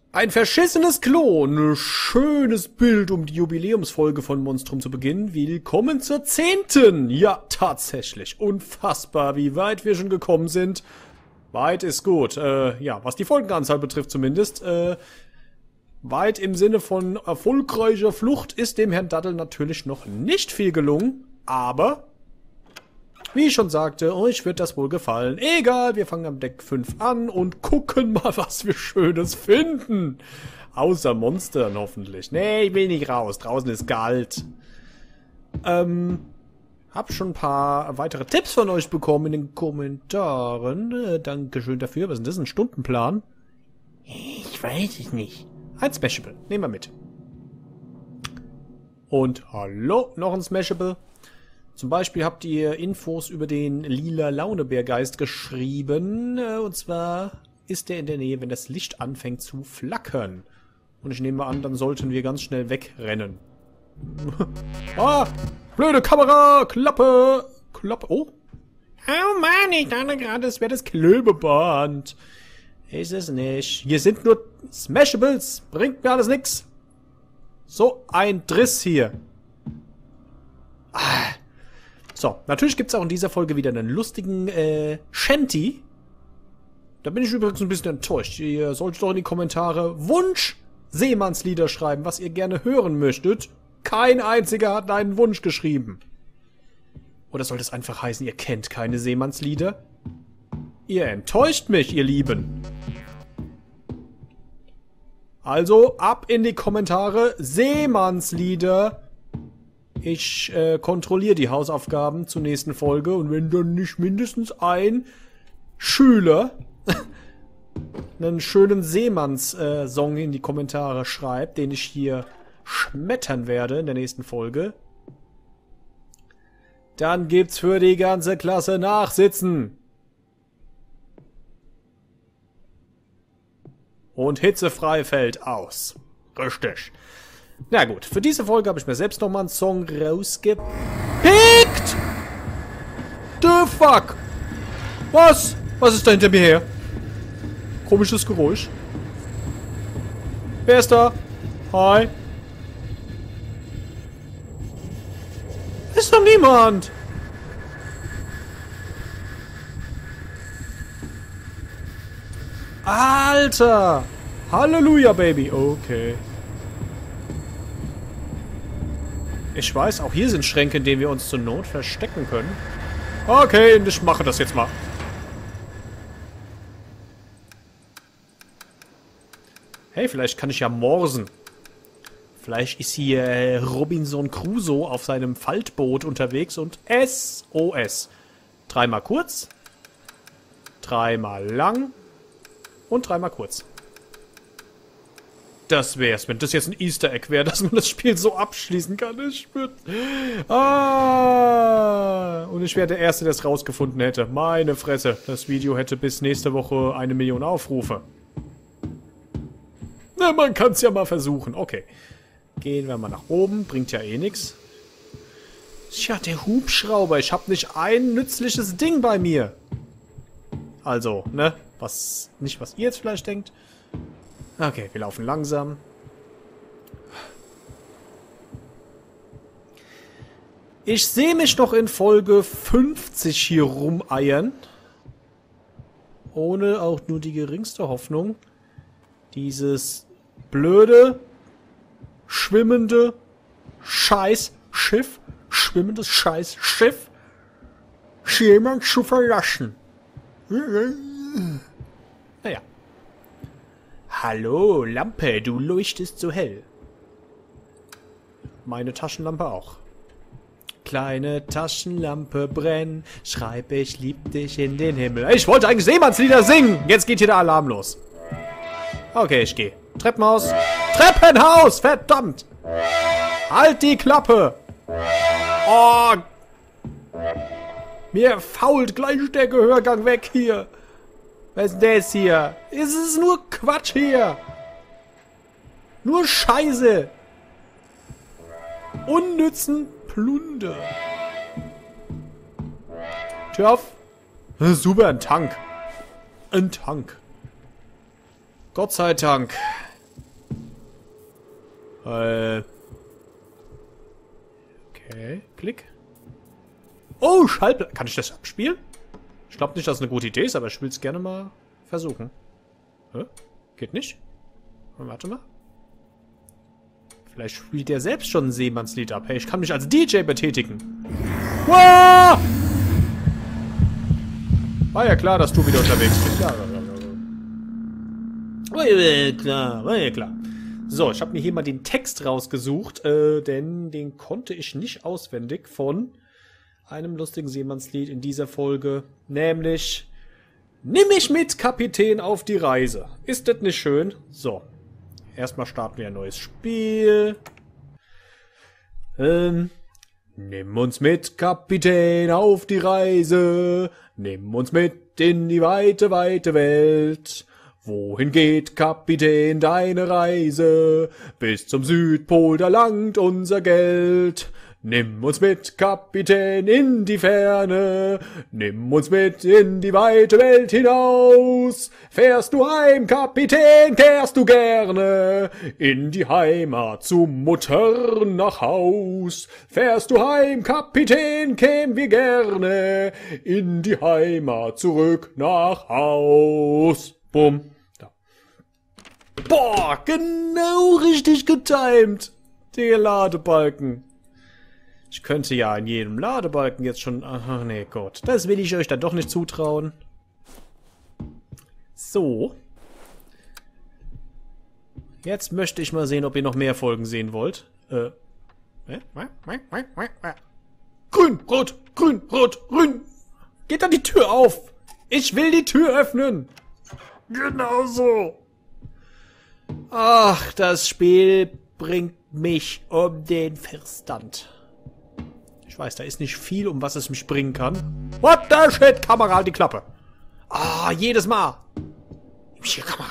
Ein verschissenes Klo, ein schönes Bild, um die Jubiläumsfolge von Monstrum zu beginnen. Willkommen zur 10. Ja, tatsächlich. Unfassbar, wie weit wir schon gekommen sind. Weit ist gut. Ja, was die Folgenanzahl betrifft zumindest. Weit im Sinne von erfolgreicher Flucht ist dem Herrn Dattel natürlich noch nicht viel gelungen. Aber, wie ich schon sagte, euch wird das wohl gefallen. Egal, wir fangen am Deck 5 an und gucken mal, was wir Schönes finden. Außer Monstern hoffentlich. Nee, ich will nicht raus. Draußen ist kalt. Hab schon ein paar weitere Tipps von euch bekommen in den Kommentaren. Dankeschön dafür. Was ist denn das? Ein Stundenplan? Ich weiß es nicht. Ein Smashable. Nehmen wir mit. Und hallo, noch ein Smashable. Zum Beispiel habt ihr Infos über den lila Launebärgeist geschrieben. Und zwar ist der in der Nähe, wenn das Licht anfängt zu flackern. Und ich nehme an, dann sollten wir ganz schnell wegrennen. Ah! Blöde Kamera! Klappe! Klappe! Oh! Oh Mann, ich dachte gerade, es wäre das Klebeband. Ist es nicht. Hier sind nur Smashables. Bringt mir alles nix. So ein Driss hier. Ah. So, natürlich gibt es auch in dieser Folge wieder einen lustigen Shanty. Da bin ich übrigens ein bisschen enttäuscht. Ihr solltet doch in die Kommentare Wunsch-Seemannslieder schreiben, was ihr gerne hören möchtet. Kein einziger hat einen Wunsch geschrieben. Oder soll das einfach heißen, ihr kennt keine Seemannslieder? Ihr enttäuscht mich, ihr Lieben. Also, ab in die Kommentare Seemannslieder. Ich kontrolliere die Hausaufgaben zur nächsten Folge und wenn dann nicht mindestens ein Schüler einen schönen Seemanns-Song in die Kommentare schreibt, den ich hier schmettern werde in der nächsten Folge, dann gibt's für die ganze Klasse Nachsitzen. Und hitzefrei fällt aus. Richtig. Na gut, für diese Folge habe ich mir selbst nochmal einen Song rausgepickt. The fuck? Was? Was ist da hinter mir her? Komisches Geräusch. Wer ist da? Hi. Ist doch niemand. Alter. Halleluja, Baby. Okay. Ich weiß, auch hier sind Schränke, in denen wir uns zur Not verstecken können. Okay, ich mache das jetzt mal. Hey, vielleicht kann ich ja morsen. Vielleicht ist hier Robinson Crusoe auf seinem Faltboot unterwegs und SOS. Dreimal kurz. Dreimal lang. Und dreimal kurz. Das wär's, wenn das jetzt ein Easter Egg wäre, dass man das Spiel so abschließen kann. Ich würde... Und ich wäre der Erste, der es rausgefunden hätte. Meine Fresse. Das Video hätte bis nächste Woche 1 Million Aufrufe. Na, man kann es ja mal versuchen. Okay. Gehen wir mal nach oben. Bringt ja eh nichts. Tja, der Hubschrauber. Ich habe nicht ein nützliches Ding bei mir. Also, ne? Nicht, was ihr jetzt vielleicht denkt. Okay, wir laufen langsam. Ich sehe mich noch in Folge 50 hier rumeiern. Ohne auch nur die geringste Hoffnung, dieses blöde, schwimmende Scheißschiff, jemand zu verlassen. Naja. Hallo, Lampe, du leuchtest so hell. Meine Taschenlampe auch. Kleine Taschenlampe brenn, schreib ich lieb dich in den Himmel. Ich wollte eigentlich Seemannslieder singen. Jetzt geht hier der Alarm los. Okay, ich gehe. Treppenhaus. Treppenhaus, verdammt. Halt die Klappe. Oh. Mir fault gleich der Gehörgang weg hier. Was ist das hier? Es ist nur Quatsch hier. Nur Scheiße. Unnützen Plunder. Tür auf. Super, ein Tank. Ein Tank. Gott sei Dank. Okay, Klick. Oh, Schallplatte. Kann ich das abspielen? Ich glaube nicht, dass es eine gute Idee ist, aber ich will es gerne mal versuchen. Hä? Geht nicht? Warte mal. Vielleicht spielt der selbst schon ein Seemannslied ab. Hey, ich kann mich als DJ betätigen. Wow! War ja klar, dass du wieder unterwegs bist. War ja klar. So, ich habe mir hier mal den Text rausgesucht, denn den konnte ich nicht auswendig von einem lustigen Seemannslied in dieser Folge. Nämlich, nimm mich mit, Kapitän, auf die Reise. Ist das nicht schön? So. Erstmal starten wir ein neues Spiel. Nimm uns mit, Kapitän, auf die Reise. Nimm uns mit in die weite, weite Welt. Wohin geht, Kapitän, deine Reise? Bis zum Südpol, da langt unser Geld. Nimm uns mit, Kapitän, in die Ferne. Nimm uns mit in die weite Welt hinaus. Fährst du heim, Kapitän, kehrst du gerne in die Heimat zu Mutter nach Haus. Fährst du heim, Kapitän, kämen wir gerne in die Heimat zurück nach Haus. Bumm. Da. Boah, genau richtig getimed. Der Ladebalken. Ich könnte ja in jedem Ladebalken jetzt schon... Ach, nee, Gott. Das will ich euch dann doch nicht zutrauen. So. Jetzt möchte ich mal sehen, ob ihr noch mehr Folgen sehen wollt. Grün, rot, grün, rot, grün. Geht da die Tür auf. Ich will die Tür öffnen. Genau so. Ach, das Spiel bringt mich um den Verstand. Ich weiß, da ist nicht viel, um was es mich bringen kann. What the shit? Kamera, halt die Klappe. Ah, jedes Mal. Hier, Kamera.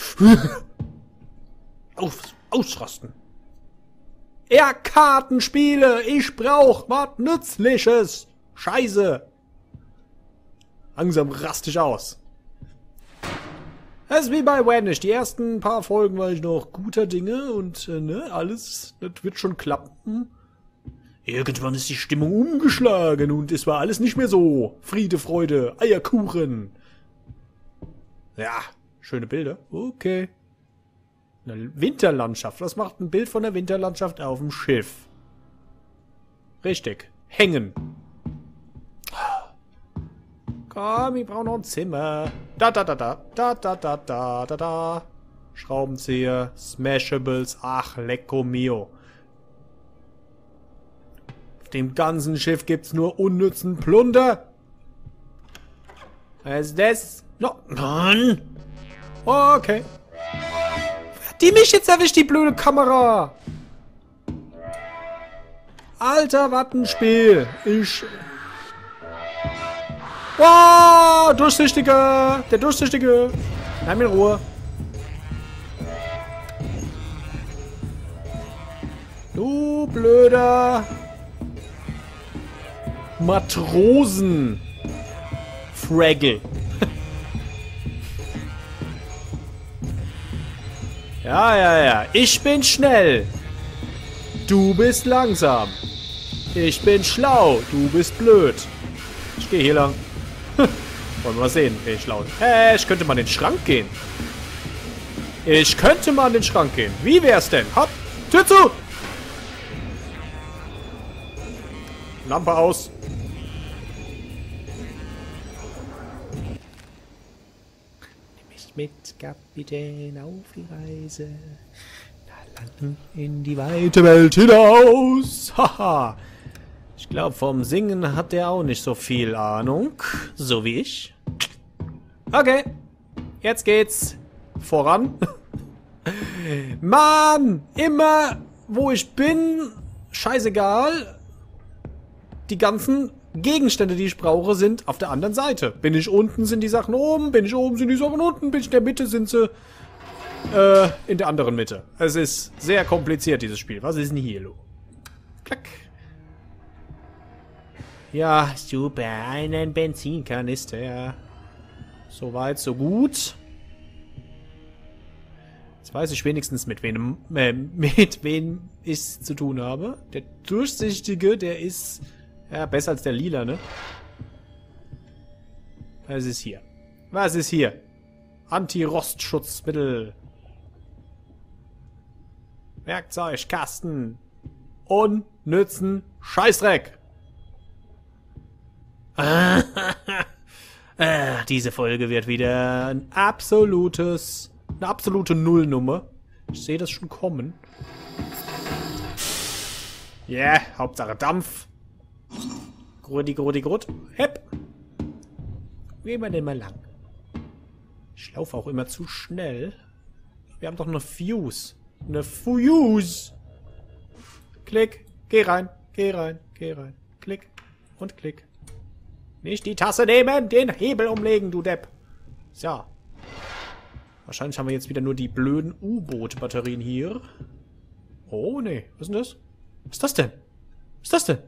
Ausrasten. Kartenspiele. Ich brauch was Nützliches. Scheiße. Langsam raste ich aus. Das ist wie bei Vanish. Die ersten paar Folgen war ich noch guter Dinge und ne, alles, das wird schon klappen. Irgendwann ist die Stimmung umgeschlagen und es war alles nicht mehr so. Friede, Freude, Eierkuchen. Ja, schöne Bilder. Okay. Eine Winterlandschaft. Was macht ein Bild von der Winterlandschaft auf dem Schiff? Richtig. Hängen. Komm, ich brauche noch ein Zimmer. Da. Schraubenzieher, Smashables. Ach, lecco mio. Auf dem ganzen Schiff gibt's nur unnützen Plunder. Was ist das? No, Mann. Okay. Hat die mich jetzt erwischt, die blöde Kamera? Alter, was ein Spiel. Wow, Durchsichtiger. Der Durchsichtige. Bleib in Ruhe. Du blöder Matrosen. Fraggle. Ja. Ich bin schnell. Du bist langsam. Ich bin schlau. Du bist blöd. Ich gehe hier lang. Wollen wir mal sehen, wer schlau ist. Ich könnte mal in den Schrank gehen. Wie wär's denn? Hopp. Tür zu. Lampe aus. Nimm mich mit, Kapitän, auf die Reise. In die weite Welt hinaus. Haha. Ich glaube, vom Singen hat der auch nicht so viel Ahnung. So wie ich. Okay. Jetzt geht's voran. Mann! Immer, wo ich bin, scheißegal. Die ganzen Gegenstände, die ich brauche, sind auf der anderen Seite. Bin ich unten, sind die Sachen oben. Bin ich oben, sind die Sachen unten. Bin ich in der Mitte, sind sie in der anderen Mitte. Es ist sehr kompliziert, dieses Spiel. Was ist denn hier, lo? Klack. Ja, super. Einen Benzinkanister. Soweit, so gut. Jetzt Jetzt weiß ich wenigstens, mit wem ich es zu tun habe. Der Durchsichtige, der ist ja besser als der Lila, ne? Was ist hier? Was ist hier? Anti-Rostschutzmittel. Werkzeugkasten. Unnützen Scheißdreck. Diese Folge wird wieder eine absolute Nullnummer. Ich sehe das schon kommen. Ja, yeah, Hauptsache Dampf. Grut. Hepp. Wo gehen wir denn mal lang? Ich laufe auch immer zu schnell. Wir haben doch eine Fuse. Eine Fuse. Klick. Geh rein. Klick. Und klick. Nicht die Tasse nehmen, den Hebel umlegen, du Depp. So. Wahrscheinlich haben wir jetzt wieder nur die blöden U-Boot-Batterien hier. Oh, nee. Was ist denn das? Was ist das denn? Was ist das denn?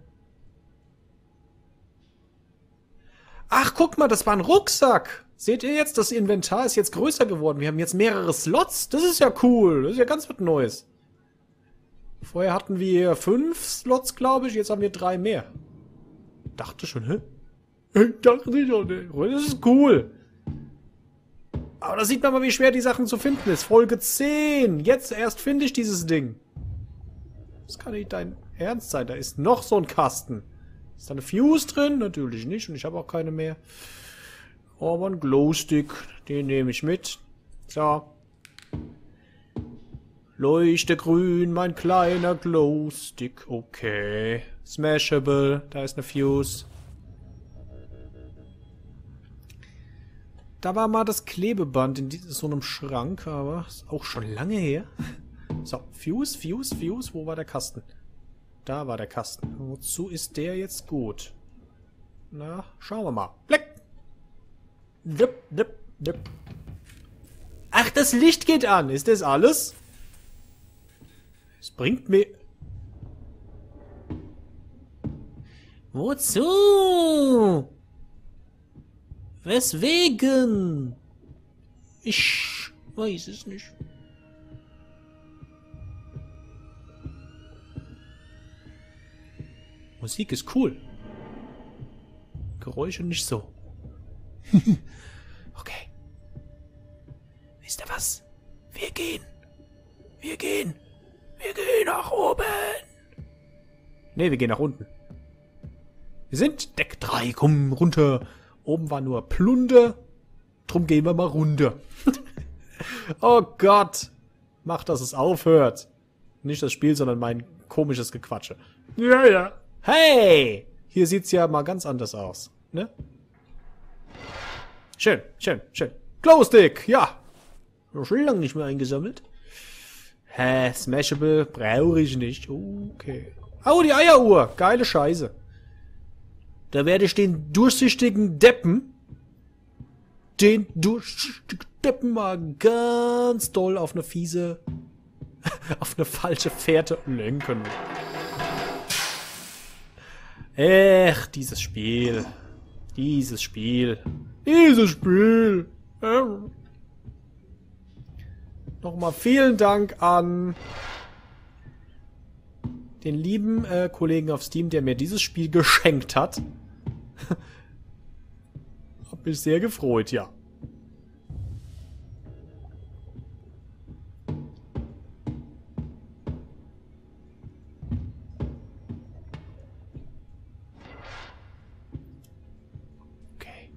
Ach, guck mal, das war ein Rucksack. Seht ihr jetzt, das Inventar ist jetzt größer geworden. Wir haben jetzt mehrere Slots. Das ist ja cool. Das ist ja ganz was Neues. Vorher hatten wir 5 Slots, glaube ich. Jetzt haben wir 3 mehr. Dachte schon, hä? Ich dachte schon, das ist cool. Aber da sieht man mal, wie schwer die Sachen zu finden ist. Folge 10. Jetzt erst finde ich dieses Ding. Das kann nicht dein Ernst sein. Da ist noch so ein Kasten. Ist da eine Fuse drin? Natürlich nicht. Und ich habe auch keine mehr. Aber ein Glowstick. Den nehme ich mit. So. Leuchte grün, mein kleiner Glowstick. Okay. Smashable. Da ist eine Fuse. Da war mal das Klebeband in so einem Schrank, aber ist auch schon lange her. So, Fuse. Wo war der Kasten? Da war der Kasten. Wozu ist der jetzt gut? Na, schauen wir mal. Blick! Dip. Ach, das Licht geht an. Ist das alles? Es bringt mir... Wozu? Weswegen? Ich weiß es nicht. Musik ist cool. Geräusche nicht so. Okay. Wisst ihr was? Wir gehen nach oben. Ne, wir gehen nach unten. Wir sind Deck 3. Komm runter. Oben war nur Plunder. Drum gehen wir mal runter. Oh Gott. Mach, dass es aufhört. Nicht das Spiel, sondern mein komisches Gequatsche. Ja. Hey! Hier sieht's ja mal ganz anders aus. Ne? Schön. Glowstick, ja. Schon lange nicht mehr eingesammelt. Hä, Smashable brauche ich nicht. Okay. Oh, die Eieruhr. Geile Scheiße. Da werde ich den durchsichtigen Deppen mal ganz doll auf eine fiese, auf eine falsche Fährte lenken. Ach, dieses Spiel. Nochmal vielen Dank an den lieben Kollegen auf Steam, der mir dieses Spiel geschenkt hat. Hab mich sehr gefreut, ja. Okay.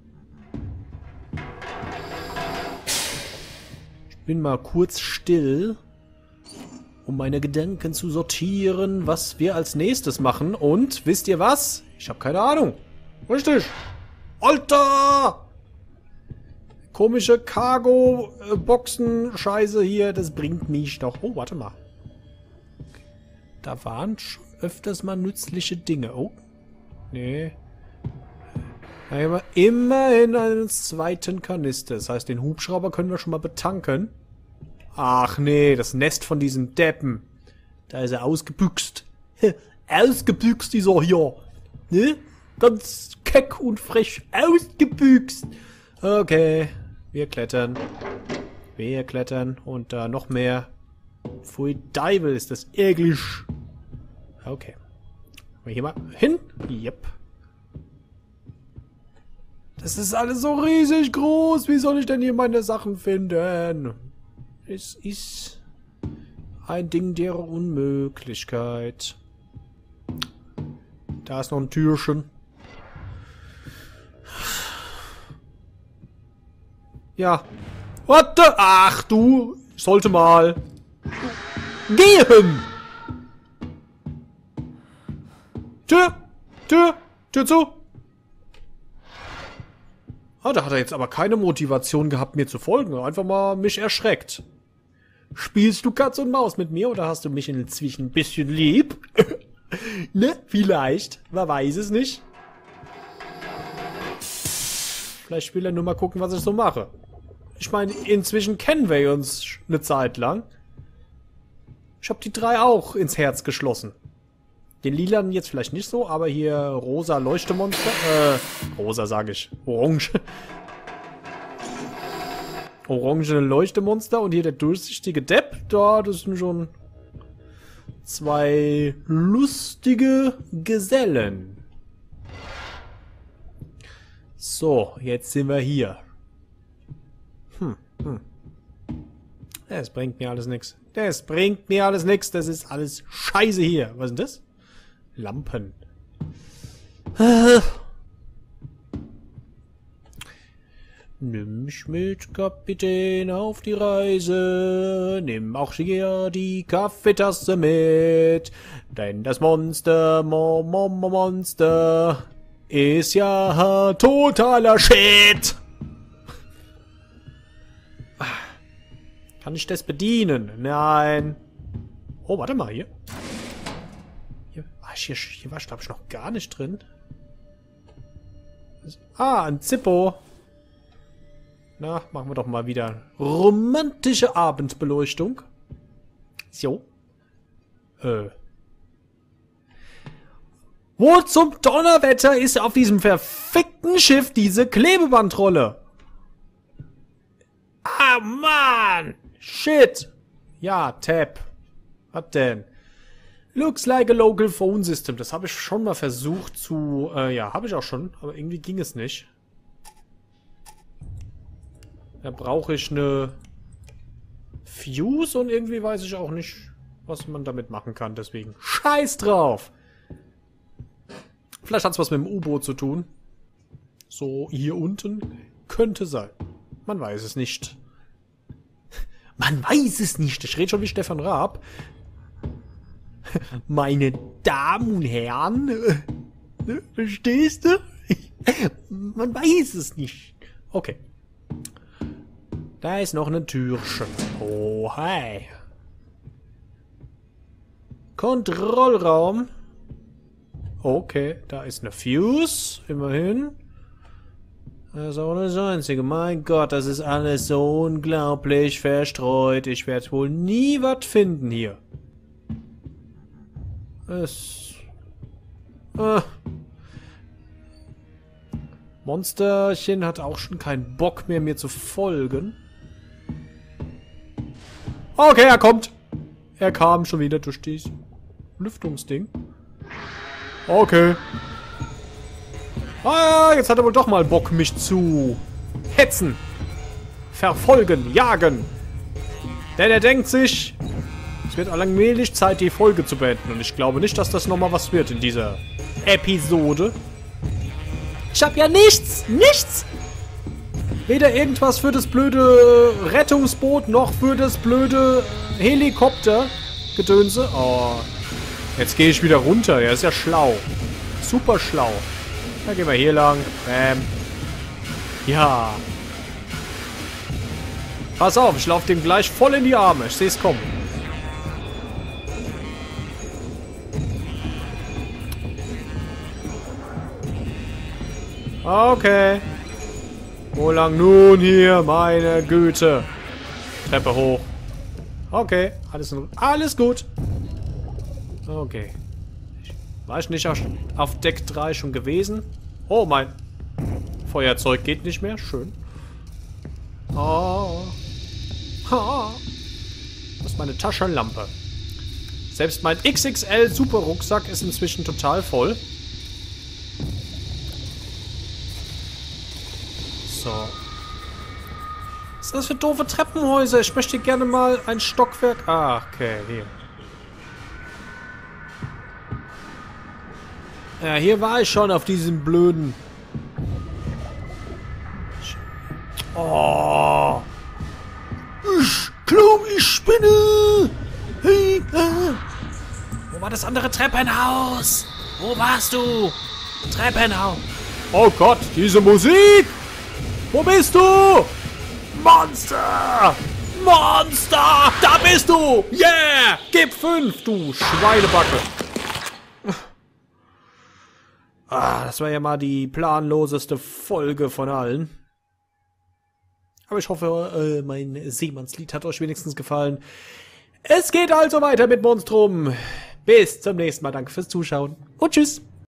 Ich bin mal kurz still, um meine Gedanken zu sortieren, was wir als nächstes machen. Und, wisst ihr was? Ich habe keine Ahnung. Richtig. Alter! Komische Cargo-Boxen-Scheiße hier, das bringt mich doch. Oh, warte mal. Okay. Da waren schon öfters mal nützliche Dinge. Oh. Nee. Da haben wir immerhin einen zweiten Kanister. Das heißt, den Hubschrauber können wir schon mal betanken. Ach nee, das Nest von diesen Deppen. Da ist er ausgebüxt. Ausgebüxt ist er hier. Ne? Ganz keck und frech ausgebüxt. Okay, wir klettern. Mehr klettern und da noch mehr. Pfui Deibel, ist das eklig. Okay. Hier mal hin. Yep. Das ist alles so riesig groß. Wie soll ich denn hier meine Sachen finden? Es ist ein Ding der Unmöglichkeit. Da ist noch ein Türchen. Ja. What the? Ach du, ich sollte mal gehen. Tür zu. Ah, da hat er jetzt aber keine Motivation gehabt, mir zu folgen. Einfach mal mich erschreckt. Spielst du Katz und Maus mit mir oder hast du mich inzwischen ein bisschen lieb? Ne? Vielleicht. Man weiß es nicht. Vielleicht will er nur mal gucken, was ich so mache. Ich meine, inzwischen kennen wir uns eine Zeit lang. Ich habe die 3 auch ins Herz geschlossen. Den Lilanen jetzt vielleicht nicht so, aber hier rosa Leuchtemonster. Rosa sage ich. Orange. Orangene Leuchtemonster und hier der durchsichtige Depp. Da, das sind schon 2 lustige Gesellen. So, jetzt sind wir hier. Das bringt mir alles nichts. Das bringt mir alles nichts. Das ist alles Scheiße hier. Was ist denn das? Lampen. Nimm mich mit, Kapitän, auf die Reise. Nimm auch hier die Kaffeetasse mit. Denn das Monster ist ja totaler Shit. Kann ich das bedienen? Nein. Oh, warte mal, hier. Hier war ich, glaube ich, noch gar nicht drin. Ah, ein Zippo. Na, machen wir doch mal wieder romantische Abendbeleuchtung. So. Wo zum Donnerwetter ist auf diesem verfickten Schiff diese Klebebandrolle? Ah, Mann! Shit! Ja, Tab. Was denn? Looks like a local phone system. Das habe ich schon mal versucht zu... ja, habe ich auch schon. Aber irgendwie ging es nicht. Da brauche ich eine Fuse und irgendwie weiß ich auch nicht, was man damit machen kann. Deswegen scheiß drauf! Vielleicht hat es was mit dem U-Boot zu tun. So, hier unten. Könnte sein. Man weiß es nicht. Man weiß es nicht. Ich rede schon wie Stefan Raab. Meine Damen und Herren. Verstehst du? Man weiß es nicht. Okay. Da ist noch ein Türchen. Oh, hi. Kontrollraum. Okay, da ist eine Fuse. Immerhin. Das ist auch das Einzige. Mein Gott, das ist alles so unglaublich verstreut. Ich werde wohl nie was finden hier. Monsterchen hat auch schon keinen Bock mehr, mir zu folgen. Okay, er kommt. Er kam schon wieder durch dieses Lüftungsding. Okay. Ah, jetzt hat er wohl doch mal Bock, mich zu hetzen. Verfolgen, jagen. Denn er denkt sich, es wird allmählich Zeit, die Folge zu beenden. Und ich glaube nicht, dass das nochmal was wird in dieser Episode. Ich hab ja nichts! Nichts! Weder irgendwas für das blöde Rettungsboot, noch für das blöde Helikopter-Gedönse. Oh. Jetzt gehe ich wieder runter. Der ist ja schlau. Super schlau. Dann gehen wir hier lang. Bam. Ja. Pass auf, ich laufe dem gleich voll in die Arme. Ich sehe es kommen. Okay. Wo lang nun hier? Meine Güte. Treppe hoch. Okay. Alles gut. Okay. War ich nicht auf Deck 3 schon gewesen? Oh, mein Feuerzeug geht nicht mehr. Schön. Oh. Ha. Das ist meine Taschenlampe. Selbst mein XXL Super Rucksack ist inzwischen total voll. So. Was ist das für doofe Treppenhäuser? Ich möchte gerne mal ein Stockwerk... Ah, okay, hier. Ja, hier war ich schon auf diesem blöden... Oh. Ich glaube, ich spinne. Hey, Wo war das andere Treppenhaus? Wo warst du? Treppenhaus. Oh Gott, diese Musik. Wo bist du? Monster. Monster. Da bist du. Yeah. Gib 5, du Schweinebacke. Ah, das war ja mal die planloseste Folge von allen. Aber ich hoffe, mein Seemannslied hat euch wenigstens gefallen. Es geht also weiter mit Monstrum. Bis zum nächsten Mal. Danke fürs Zuschauen und tschüss.